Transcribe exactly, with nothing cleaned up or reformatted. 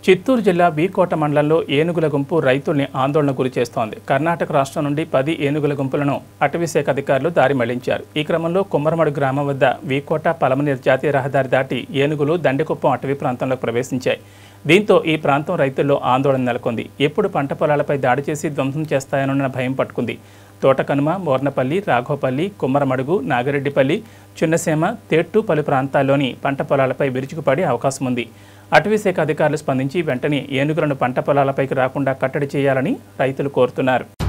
చిత్తూరు జిల్లా వీకోట మండలంలో ఏనుగుల గుంపు రైతుల్ని ఆందోళన గురి చేస్తోంది. కర్ణాటక రాష్ట్రం నుండి పది ఏనుగుల గుంపులను అటవీశాఖ అధికారులు దారి మళ్లించారు. ఈ క్రమంలో కుమ్మరమడు గ్రామం వద్ద వీకోట పలమనేరు జాతీయ రహదారి దాటి ఏనుగులు దండెకుప్పం అటవీ ప్రాంతంలోకి ప్రవేశించాయి. దీంతో ఈ ప్రాంతం రైతుల్లో ఆందోళన నెలకొంది. ఎప్పుడు పంట పొలాలపై దాడి చేసి ధ్వంసం చేస్తాయన్న భయం పట్టుకుంది. తోటకనుమ, మోర్నపల్లి, రాఘోపల్లి, కుమ్మరమడుగు, నాగిరెడ్డిపల్లి, చిన్నసీమ, తేట్టు పలు ప్రాంతాల్లోని పంట పొలాలపై విరుచుకుపడే అవకాశం ఉంది. అటవీశాఖ అధికారులు స్పందించి వెంటనే ఏనుగులను పంట పొలాలపైకి రాకుండా కట్టడి చేయాలని రైతులు కోరుతున్నారు.